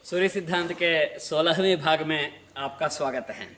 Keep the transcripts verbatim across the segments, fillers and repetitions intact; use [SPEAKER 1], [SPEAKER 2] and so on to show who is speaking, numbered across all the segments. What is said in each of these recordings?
[SPEAKER 1] सूर्य सिद्धांत के सोलहवें भाग में आपका स्वागत है।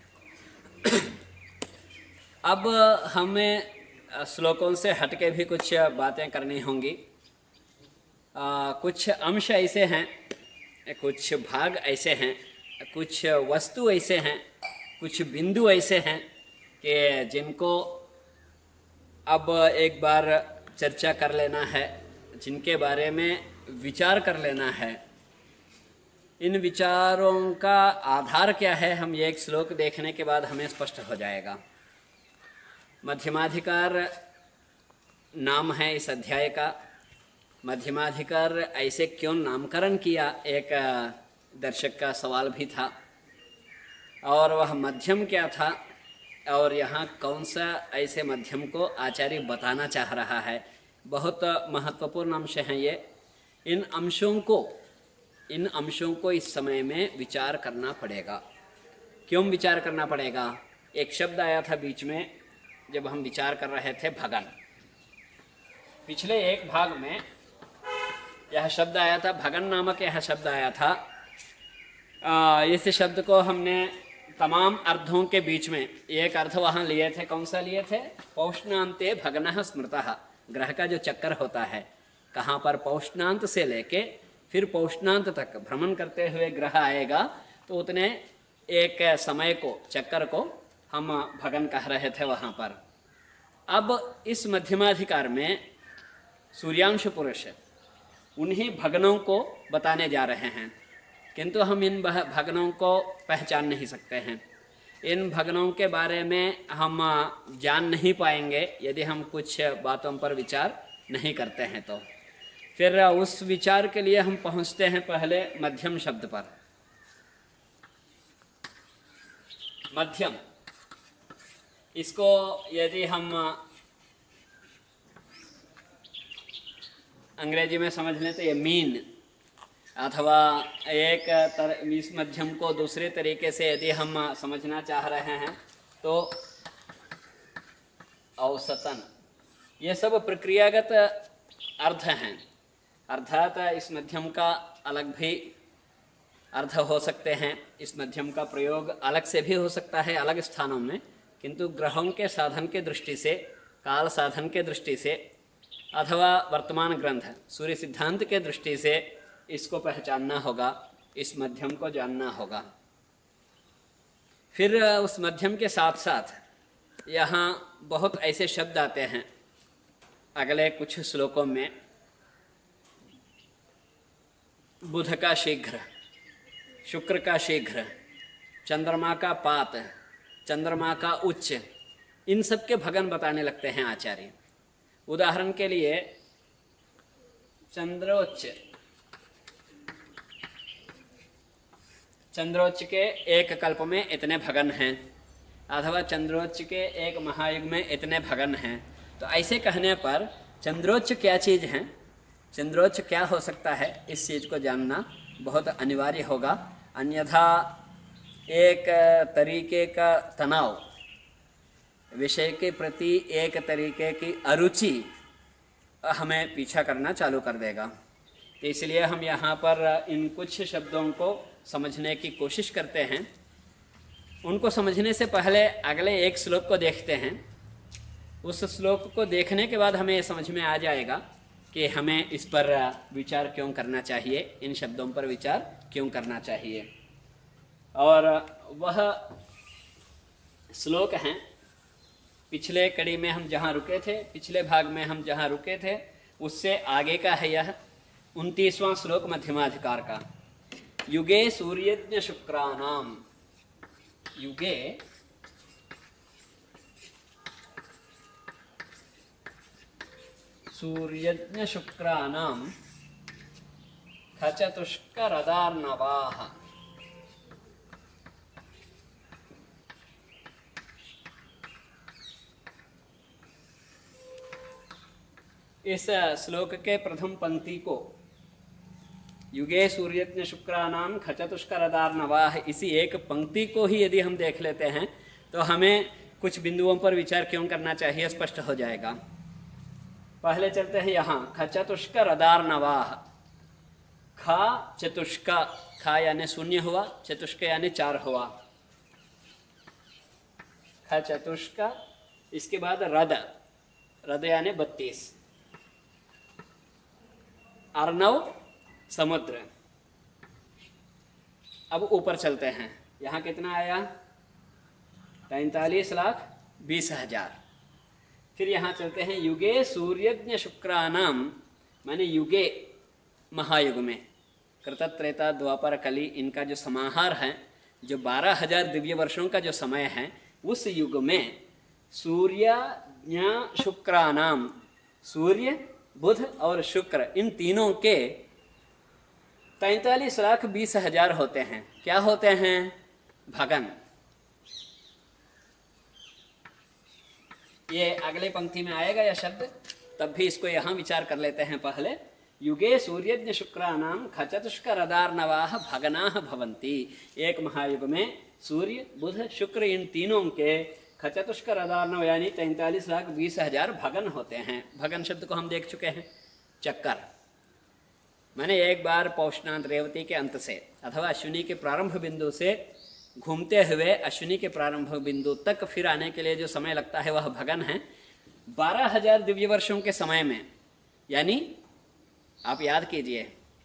[SPEAKER 1] अब हमें श्लोकों से हटके भी कुछ बातें करनी होंगी। आ, कुछ अंश ऐसे हैं, कुछ भाग ऐसे हैं, कुछ वस्तु ऐसे हैं, कुछ बिंदु ऐसे हैं कि जिनको अब एक बार चर्चा कर लेना है, जिनके बारे में विचार कर लेना है। इन विचारों का आधार क्या है, हम ये एक श्लोक देखने के बाद हमें स्पष्ट हो जाएगा। मध्यमाधिकार नाम है इस अध्याय का। मध्यमाधिकार ऐसे क्यों नामकरण किया, एक दर्शक का सवाल भी था। और वह मध्यम क्या था और यहाँ कौन सा ऐसे मध्यम को आचार्य बताना चाह रहा है, बहुत महत्वपूर्ण अंश हैं ये। इन अंशों को इन अंशों को इस समय में विचार करना पड़ेगा। क्यों विचार करना पड़ेगा? एक शब्द आया था बीच में जब हम विचार कर रहे थे, भगन। पिछले एक भाग में यह शब्द आया था, भगन नामक यह शब्द आया था। आ, इस शब्द को हमने तमाम अर्थों के बीच में एक अर्थ वहाँ लिए थे। कौन सा लिए थे? पौष्णान्ते भगनः स्मृतः। ग्रह का जो चक्कर होता है, कहाँ पर पौष्णांत से लेके फिर पौष्णांत तक भ्रमण करते हुए ग्रह आएगा, तो उतने एक समय को, चक्कर को हम भगन कह रहे थे वहाँ पर। अब इस मध्यमाधिकार में सूर्यांश पुरुष उन्हीं भगनों को बताने जा रहे हैं, किंतु हम इन भगनों को पहचान नहीं सकते हैं। इन भगनों के बारे में हम जान नहीं पाएंगे यदि हम कुछ बातों पर विचार नहीं करते हैं। तो फिर उस विचार के लिए हम पहुंचते हैं पहले मध्यम शब्द पर। मध्यम, इसको यदि हम अंग्रेजी में समझ लें तो ये मीन, अथवा एक तर, इस मध्यम को दूसरे तरीके से यदि हम समझना चाह रहे हैं तो औसतन, ये सब प्रक्रियागत अर्थ हैं। अर्थात इस मध्यम का अलग भी अर्थ हो सकते हैं, इस मध्यम का प्रयोग अलग से भी हो सकता है अलग स्थानों में, किंतु ग्रहों के साधन के दृष्टि से, काल साधन के दृष्टि से, अथवा वर्तमान ग्रंथ सूर्य सिद्धांत के दृष्टि से इसको पहचानना होगा, इस मध्यम को जानना होगा। फिर उस मध्यम के साथ साथ यहाँ बहुत ऐसे शब्द आते हैं अगले कुछ श्लोकों में। बुध का शीघ्र, शुक्र का शीघ्र, चंद्रमा का पात, चंद्रमा का उच्च, इन सब के भगन बताने लगते हैं आचार्य। उदाहरण के लिए चंद्रोच्च, चंद्रोच्च के एक कल्प में इतने भगन हैं, अथवा चंद्रोच्च के एक महायुग में इतने भगन हैं। तो ऐसे कहने पर चंद्रोच्च क्या चीज़ है, चंद्रोच्च क्या हो सकता है, इस चीज़ को जानना बहुत अनिवार्य होगा। अन्यथा एक तरीके का तनाव, विषय के प्रति एक तरीके की अरुचि हमें पीछा करना चालू कर देगा। तो इसलिए हम यहाँ पर इन कुछ शब्दों को समझने की कोशिश करते हैं। उनको समझने से पहले अगले एक श्लोक को देखते हैं। उस श्लोक को देखने के बाद हमें समझ में आ जाएगा कि हमें इस पर विचार क्यों करना चाहिए, इन शब्दों पर विचार क्यों करना चाहिए। और वह श्लोक हैं, पिछले कड़ी में हम जहाँ रुके थे, पिछले भाग में हम जहाँ रुके थे उससे आगे का है यह उनतीसवां श्लोक मध्यमाधिकार का। युगे सूर्यज्ञ शुक्रानाम, युगे सूर्यज्ञ शुक्रानाम खचतुष्करदार्णवाः। इस श्लोक के प्रथम पंक्ति को, युगे सूर्यज्ञ शुक्रानाम खचतुष्करदार्णवाः, इसी एक पंक्ति को ही यदि हम देख लेते हैं तो हमें कुछ बिंदुओं पर विचार क्यों करना चाहिए स्पष्ट हो जाएगा। पहले चलते हैं यहाँ, खचतुष्करदार्णवाः। ख खा चतुष्का, खा यानी शून्य हुआ, चतुष्क यानी चार हुआ, ख चतुष्का। इसके बाद रद, रद यानी बत्तीस। अर्णव समुद्र। अब ऊपर चलते हैं, यहाँ कितना आया? तैंतालीस लाख बीस हजार। फिर यहाँ चलते हैं युगे सूर्यज्ञ शुक्रानाम, माने युगे महायुग में, कृत त्रेता द्वापर कली, इनका जो समाहार है, जो बारह हजार दिव्य वर्षों का जो समय है, उस युग में सूर्यज्ञ शुक्रानाम, सूर्य बुध और शुक्र, इन तीनों के तैंतालीस लाख बीस हजार होते हैं। क्या होते हैं? भगन। ये अगले पंक्ति में आएगा यह शब्द, तब भी इसको यहाँ विचार कर लेते हैं पहले। युगे सूर्यज्ञ शुक्रानाम खचतुष्करदार्णवाः भगनाः भवन्ति। एक महायुग में सूर्य बुध शुक्र इन तीनों के खचतुष्करदार्णव यानी तैंतालीस लाख बीस हजार भगन होते हैं। भगन शब्द को हम देख चुके हैं, चक्कर। मैंने एक बार पौषणांत रेवती के अंत से अथवा अश्विनी के प्रारंभ बिंदु से घूमते हुए अश्विनी के प्रारंभ बिंदु तक फिर आने के लिए जो समय लगता है वह भगन है। बारह हजार दिव्य वर्षों के समय में, यानी आप याद कीजिए,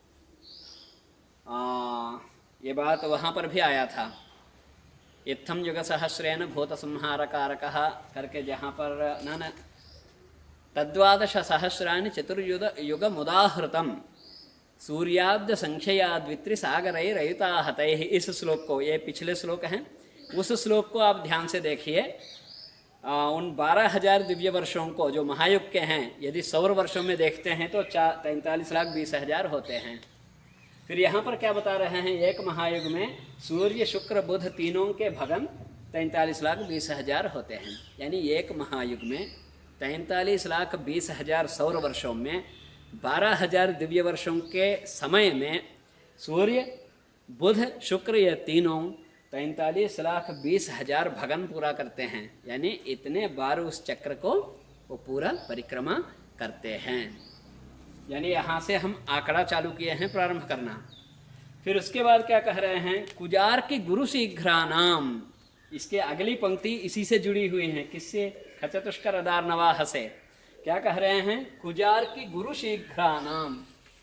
[SPEAKER 1] ये बात वहाँ पर भी आया था, इत्थम युग सहस्रेण भूत संहार कारकः करके, जहाँ पर न न तद्वादश सहस्राणि चतुर्युग युग मुदाहृतम सूर्याब्द संख्यया द्वित्रि सागरैः रयुताहतैः। इस श्लोक को, ये पिछले श्लोक हैं, उस श्लोक को आप ध्यान से देखिए। उन बारह हजार दिव्य वर्षों को जो महायुग के हैं, यदि सौर वर्षों में देखते हैं तो चार तैंतालीस लाख बीस हजार होते हैं। फिर यहाँ पर क्या बता रहे हैं? एक महायुग में सूर्य शुक्र बुध तीनों के भगन तैंतालीस लाख बीस हजार होते हैं। यानी एक महायुग में तैंतालीस लाख बीस हजार सौर वर्षों में बारह हजार दिव्य वर्षों के समय में सूर्य बुध शुक्र ये तीनों तैंतालीस लाख बीस हजार भगन पूरा करते हैं। यानी इतने बार उस चक्र को वो पूरा परिक्रमा करते हैं। यानी यहाँ से हम आंकड़ा चालू किए हैं प्रारंभ करना। फिर उसके बाद क्या कह रहे हैं? कुजार की गुरु शीघ्रानाम। इसके अगली पंक्ति इसी से जुड़ी हुई है। किससे? खचतुष्कर अदार्णवाह से। क्या कह रहे हैं? कुजार की गुरु शीघ्रानाम।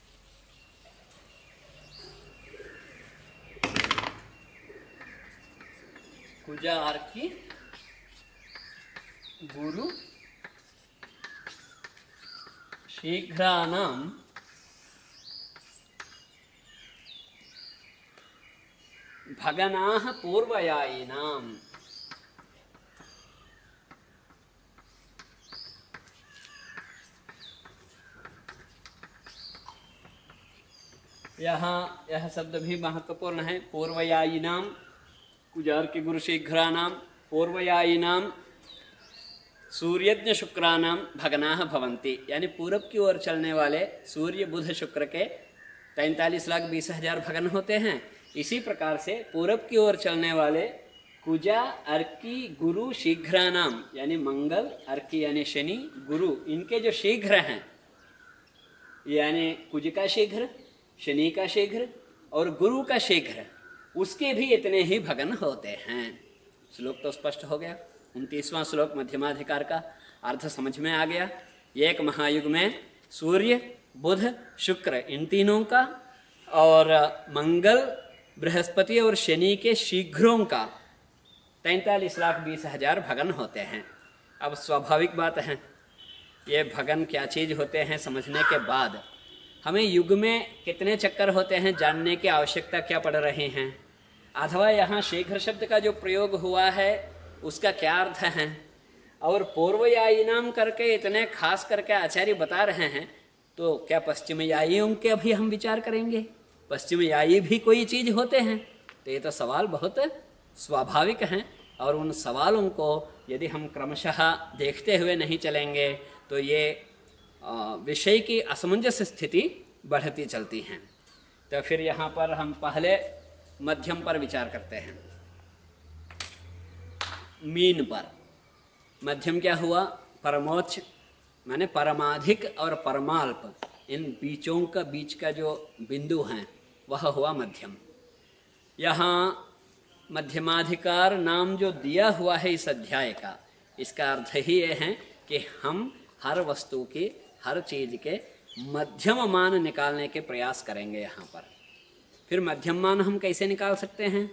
[SPEAKER 1] कुजार की गुरु शीघ्रानाम भगनाः पूर्वयायिनाम। यहाँ यह शब्द भी महत्वपूर्ण है। पूर्वयायिनाम, कुजार के गुरु शीघ्रानाम, पूर्वयायिनाम सूर्यज्ञ शुक्रानाम भगनाः भवन्ति। यानी पूरब की ओर चलने वाले सूर्य बुध शुक्र के तैंतालीस लाख बीस हजार भगन होते हैं। इसी प्रकार से पूरब की ओर चलने वाले कुजा अर्की गुरु शीघ्रानाम, यानी मंगल, अर्की यानी शनि, गुरु, इनके जो शीघ्र हैं, यानी कुज का शीघ्र, शनि का शीघ्र और गुरु का शीघ्र, उसके भी इतने ही भगन होते हैं। श्लोक तो स्पष्ट हो गया। उनतीसवां श्लोक मध्यमाधिकार का अर्थ समझ में आ गया। एक महायुग में सूर्य बुध शुक्र इन तीनों का और मंगल बृहस्पति और शनि के शीघ्रों का तैंतालीस लाख बीस हजार भगन होते हैं। अब स्वाभाविक बात है, ये भगन क्या चीज़ होते हैं समझने के बाद हमें युग में कितने चक्कर होते हैं जानने की आवश्यकता क्या पड़ रही है। अथवा यहाँ शीघ्र शब्द का जो प्रयोग हुआ है उसका क्या अर्थ है, और पूर्वयायिनाम करके इतने खास करके आचार्य बता रहे हैं, तो क्या पश्चिमयायियों के अभी हम विचार करेंगे? पश्चिमयायी भी कोई चीज़ होते हैं? तो ये तो सवाल बहुत स्वाभाविक हैं, और उन सवालों को यदि हम क्रमशः देखते हुए नहीं चलेंगे तो ये विषय की असमंजस स्थिति बढ़ती चलती हैं। तो फिर यहाँ पर हम पहले मध्यम पर विचार करते हैं। मीन पर मध्यम क्या हुआ? परमोच्च माने परमाधिक और परमाल्प, इन बीचों का बीच का जो बिंदु हैं वह हुआ मध्यम। यहाँ मध्यमाधिकार नाम जो दिया हुआ है इस अध्याय का, इसका अर्थ ही ये है कि हम हर वस्तु की, हर चीज के मध्यम मान निकालने के प्रयास करेंगे यहाँ पर। फिर मध्यम मान हम कैसे निकाल सकते हैं?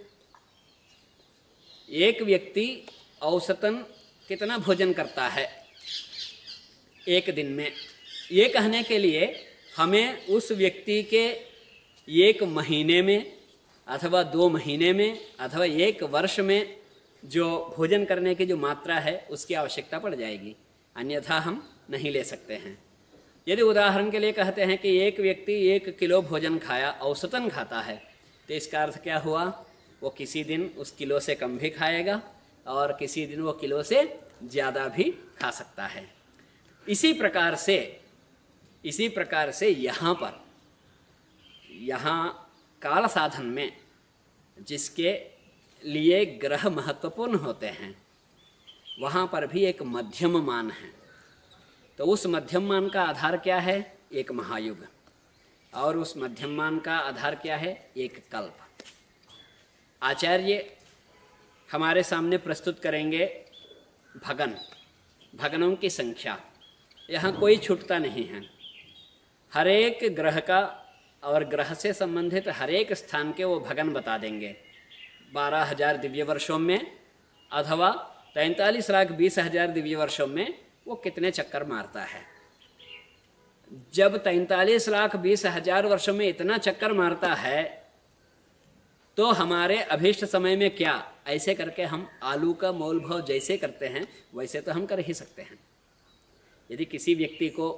[SPEAKER 1] एक व्यक्ति औसतन कितना भोजन करता है एक दिन में, ये कहने के लिए हमें उस व्यक्ति के एक महीने में अथवा दो महीने में अथवा एक वर्ष में जो भोजन करने की जो मात्रा है उसकी आवश्यकता पड़ जाएगी, अन्यथा हम नहीं ले सकते हैं। यदि उदाहरण के लिए कहते हैं कि एक व्यक्ति एक किलो भोजन खाया, औसतन खाता है, तो इसका अर्थ क्या हुआ? वो किसी दिन उस किलो से कम भी खाएगा और किसी दिन वो किलो से ज़्यादा भी खा सकता है। इसी प्रकार से इसी प्रकार से यहाँ पर यहाँ काल साधन में जिसके लिए ग्रह महत्वपूर्ण होते हैं, वहाँ पर भी एक मध्यम मान है। तो उस मध्यम मान का आधार क्या है? एक महायुग। और उस मध्यम मान का आधार क्या है? एक कल्प। आचार्य हमारे सामने प्रस्तुत करेंगे भगन, भगनों की संख्या। यहाँ कोई छूटता नहीं है। हर एक ग्रह का और ग्रह से संबंधित हर एक स्थान के वो भगन बता देंगे। बारह हजार दिव्य वर्षों में अथवा तैंतालीस लाख बीस हजार दिव्य वर्षों में वो कितने चक्कर मारता है। जब तैंतालीस लाख बीस हजार वर्षों में इतना चक्कर मारता है तो हमारे अभीष्ट समय में क्या, ऐसे करके हम आलू का मोल भाव जैसे करते हैं वैसे तो हम कर ही सकते हैं। यदि किसी व्यक्ति को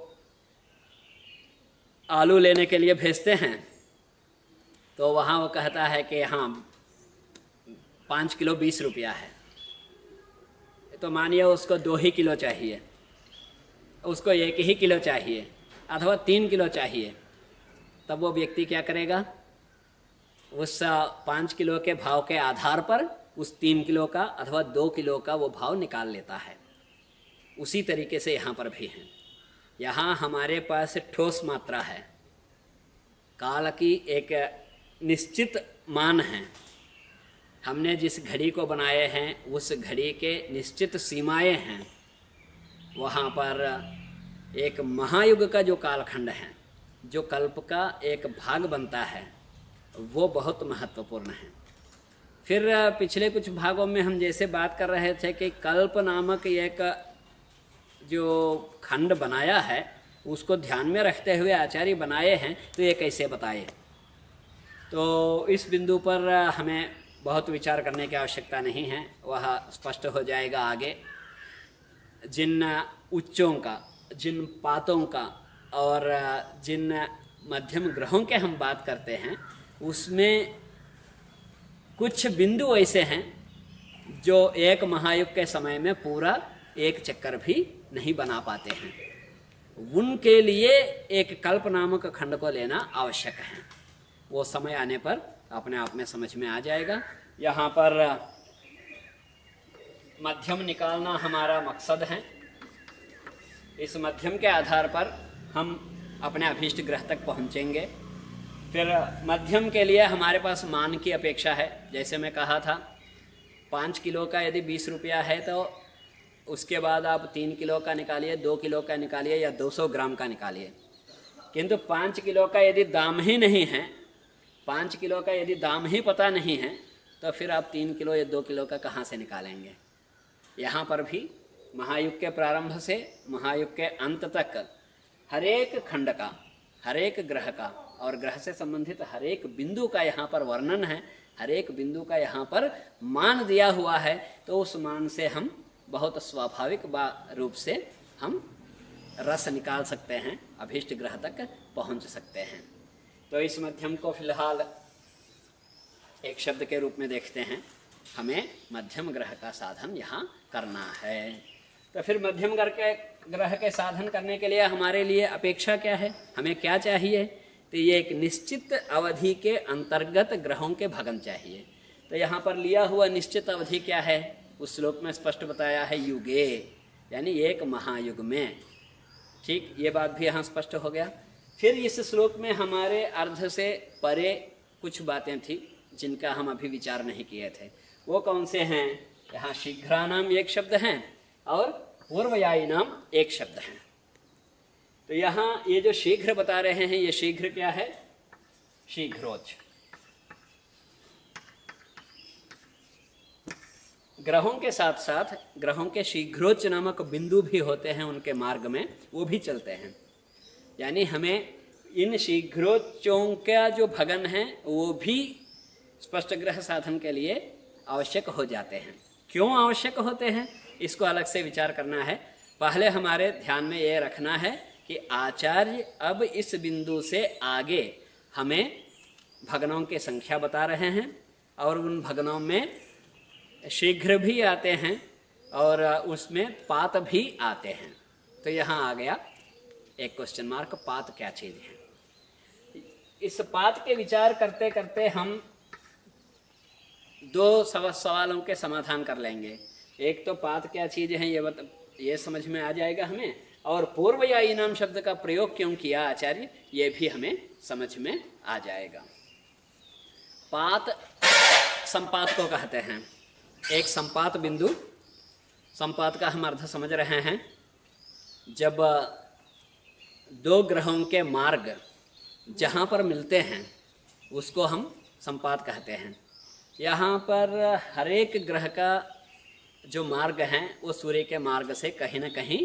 [SPEAKER 1] आलू लेने के लिए भेजते हैं तो वहाँ वो कहता है कि हाँ पाँच किलो बीस रुपया है, तो मानिए उसको दो ही किलो चाहिए, उसको एक ही किलो चाहिए अथवा तीन किलो चाहिए, तब वो व्यक्ति क्या करेगा? उस पाँच किलो के भाव के आधार पर उस तीन किलो का अथवा दो किलो का वो भाव निकाल लेता है। उसी तरीके से यहाँ पर भी है। यहाँ हमारे पास ठोस मात्रा है, काल की एक निश्चित मान है। हमने जिस घड़ी को बनाए हैं उस घड़ी के निश्चित सीमाएं हैं। वहाँ पर एक महायुग का जो कालखंड है, जो कल्प का एक भाग बनता है, वो बहुत महत्वपूर्ण है। फिर पिछले कुछ भागों में हम जैसे बात कर रहे थे कि कल्प नामक एक जो खंड बनाया है उसको ध्यान में रखते हुए आचार्य बनाए हैं, तो ये कैसे बताए। तो इस बिंदु पर हमें बहुत विचार करने की आवश्यकता नहीं है, वह स्पष्ट हो जाएगा आगे। जिन उच्चों का, जिन पातों का और जिन मध्यम ग्रहों के हम बात करते हैं उसमें कुछ बिंदु ऐसे हैं जो एक महायुग के समय में पूरा एक चक्कर भी नहीं बना पाते हैं। उनके लिए एक कल्प नामक खंड को लेना आवश्यक है। वो समय आने पर अपने आप में समझ में आ जाएगा। यहाँ पर मध्यम निकालना हमारा मकसद है। इस मध्यम के आधार पर हम अपने अभीष्ट ग्रह तक पहुँचेंगे। फिर मध्यम के लिए हमारे पास मान की अपेक्षा है। जैसे मैं कहा था, पाँच किलो का यदि बीस रुपया है तो उसके बाद आप तीन किलो का निकालिए, दो किलो का निकालिए या दो सौ ग्राम का निकालिए। किंतु पाँच किलो का यदि दाम ही नहीं है, पाँच किलो का यदि दाम ही पता नहीं है, तो फिर आप तीन किलो या दो किलो का कहाँ से निकालेंगे। यहाँ पर भी महायुग के प्रारंभ से महायुग के अंत तक हर एक खंड का, हर एक ग्रह का और ग्रह से संबंधित हर एक बिंदु का यहाँ पर वर्णन है। हर एक बिंदु का यहाँ पर मान दिया हुआ है। तो उस मान से हम बहुत स्वाभाविक रूप से हम रस निकाल सकते हैं, अभीष्ट ग्रह तक पहुँच सकते हैं। तो इस मध्यम को फिलहाल एक शब्द के रूप में देखते हैं। हमें मध्यम ग्रह का साधन यहाँ करना है। तो फिर मध्यम ग्रह के ग्रह के साधन करने के लिए हमारे लिए अपेक्षा क्या है, हमें क्या चाहिए? तो ये एक निश्चित अवधि के अंतर्गत ग्रहों के भगन चाहिए। तो यहाँ पर लिया हुआ निश्चित अवधि क्या है? उस श्लोक में स्पष्ट बताया है, युगे, यानी एक महायुग में। ठीक, ये बात भी यहाँ स्पष्ट हो गया। फिर इस श्लोक में हमारे अर्ध से परे कुछ बातें थी जिनका हम अभी विचार नहीं किए थे। वो कौन से हैं? यहाँ शीघ्रानाम एक शब्द हैं और पूर्वयायी नाम एक शब्द है। तो यहाँ ये जो शीघ्र बता रहे हैं, ये शीघ्र क्या है? शीघ्रोच। ग्रहों के साथ साथ ग्रहों के शीघ्रोच नामक बिंदु भी होते हैं उनके मार्ग में, वो भी चलते हैं। यानी हमें इन शीघ्रोच्चों का जो भगन है वो भी स्पष्ट ग्रह साधन के लिए आवश्यक हो जाते हैं। क्यों आवश्यक होते हैं इसको अलग से विचार करना है। पहले हमारे ध्यान में ये रखना है कि आचार्य अब इस बिंदु से आगे हमें भगनों की संख्या बता रहे हैं और उन भगनों में शीघ्र भी आते हैं और उसमें पात भी आते हैं। तो यहाँ आ गया एक क्वेश्चन मार्क, पात क्या चीज़ है? इस पात के विचार करते करते हम दो सवालों के समाधान कर लेंगे। एक तो पात क्या चीज़ है ये बता ये समझ में आ जाएगा हमें, और पूर्वयायी नाम शब्द का प्रयोग क्यों किया आचार्य ये भी हमें समझ में आ जाएगा। पात संपात को कहते हैं। एक संपात बिंदु, संपात का हम अर्थ समझ रहे हैं, जब दो ग्रहों के मार्ग जहाँ पर मिलते हैं उसको हम संपात कहते हैं। यहाँ पर हर एक ग्रह का जो मार्ग है वो सूर्य के मार्ग से कहीं न कहीं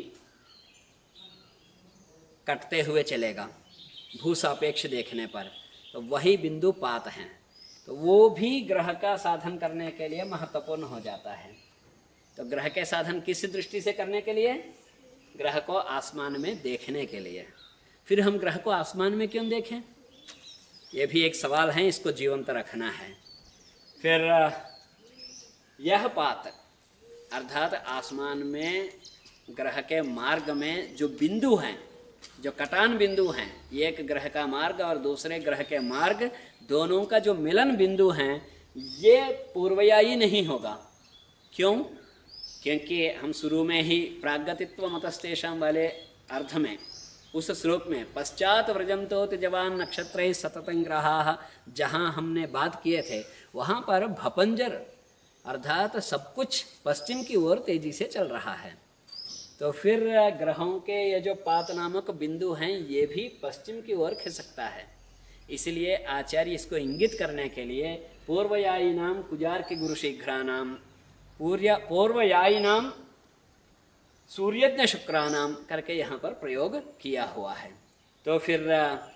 [SPEAKER 1] कटते हुए चलेगा भूसापेक्ष देखने पर, तो वही बिंदु पात हैं। तो वो भी ग्रह का साधन करने के लिए महत्वपूर्ण हो जाता है। तो ग्रह के साधन किस दृष्टि से करने के लिए? ग्रह को आसमान में देखने के लिए। फिर हम ग्रह को आसमान में क्यों देखें? ये भी एक सवाल है, इसको जीवंत रखना है। फिर यह पात अर्थात आसमान में ग्रह के मार्ग में जो बिंदु हैं, जो कटान बिंदु हैं, एक ग्रह का मार्ग और दूसरे ग्रह के मार्ग, दोनों का जो मिलन बिंदु हैं, ये पूर्वयायी नहीं होगा। क्यों? क्योंकि हम शुरू में ही प्रागतित्व मतस्तेषाम वाले अर्थ में उस श्लोक में पश्चात व्रजंतोत जवान नक्षत्र सततं ग्रहाः जहाँ हमने बात किए थे, वहाँ पर भपंजर अर्थात सब कुछ पश्चिम की ओर तेजी से चल रहा है। तो फिर ग्रहों के ये जो पात नामक बिंदु हैं ये भी पश्चिम की ओर खिसकता है। इसलिए आचार्य इसको इंगित करने के लिए पूर्वयायी नाम कुजार के गुरु शीघ्रानाम पूर्य पूर्वयायी नाम सूर्यज्ञ शुक्रानाम करके यहाँ पर प्रयोग किया हुआ है। तो फिर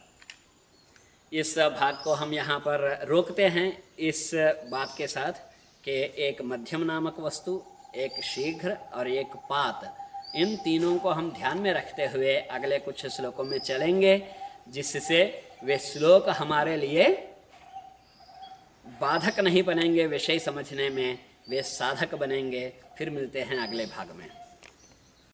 [SPEAKER 1] इस भाग को हम यहाँ पर रोकते हैं इस बात के साथ कि एक मध्यम नामक वस्तु, एक शीघ्र और एक पात, इन तीनों को हम ध्यान में रखते हुए अगले कुछ श्लोकों में चलेंगे, जिससे वे श्लोक हमारे लिए बाधक नहीं बनेंगे विषय समझने में, वे साधक बनेंगे। फिर मिलते हैं अगले भाग में।